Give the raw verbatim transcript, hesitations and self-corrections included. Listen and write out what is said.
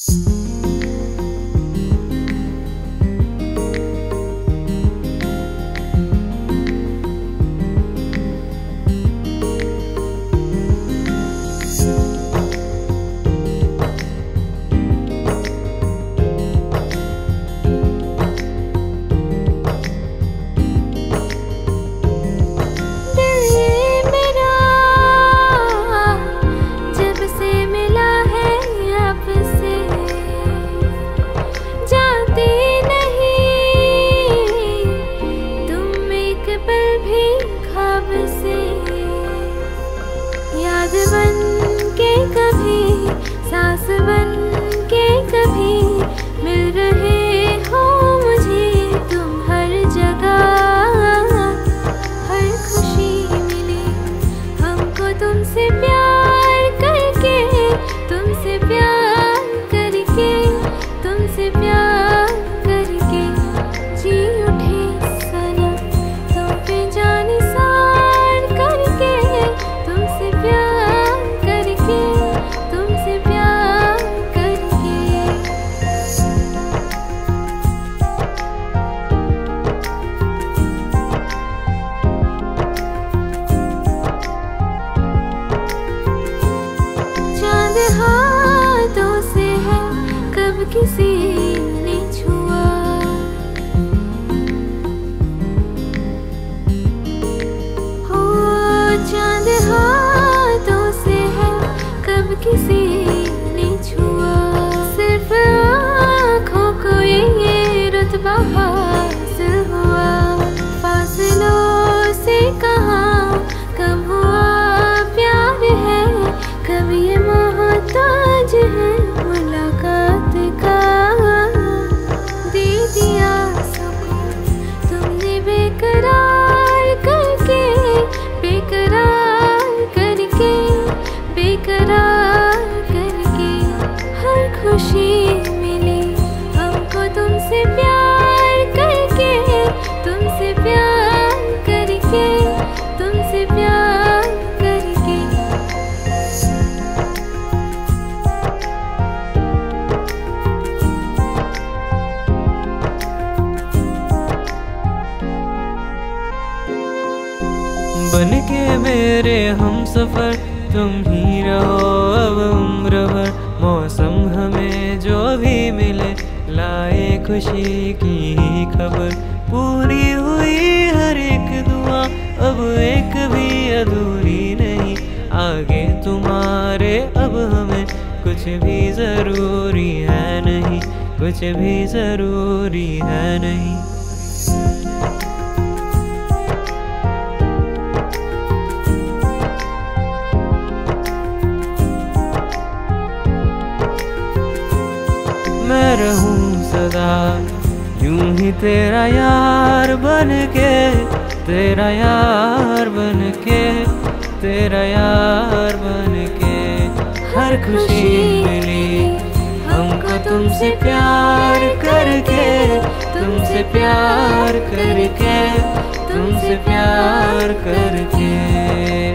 याद बन के कभी, सांस बन के कभी मिल रहे हो मुझे तुम हर जगह। हर खुशी मिली हमको तुमसे प्यार करके, तुमसे प्यार करके, तुमसे प्यार करके। जी उठे सनम तुम पे जाने सार करके, तुमसे प्यार करके, तुमसे प्यार करके। चांद हाथों से है कब किसी ने छुआ, हो चांद हाथों से है कब किसी ने छुआ। सिर्फ आँखों को ये रुतबा हासिल हुआ, फासलों से कहाँ कब हुआ प्यार है, कब ये मोहताज है मुलाकात का। दे दिया सुकून तुमने बेकरार करके, बेकरार करके, बेकरार करके। हर खुशी मिली हमको तुमसे प्यार करके, तुमसे प्यार करके, तुमसे प्यार करके। बन के मेरे हम सफर तुम ही रहो अब उम्र भर। मौसम हमें जो भी मिले लाए खुशी की ही खबर। पूरी हुई हर एक दुआ अब एक भी अधूरी नहीं। आगे तुम्हारे अब हमें कुछ भी जरूरी है नहीं, कुछ भी जरूरी है नहीं। मैं रहूं सदा यूं ही तेरा यार बन के, तेरा यार बन के, तेरा यार बन के। हर खुशी मिली हमको तुमसे प्यार करके, तुमसे प्यार करके, तुमसे प्यार करके।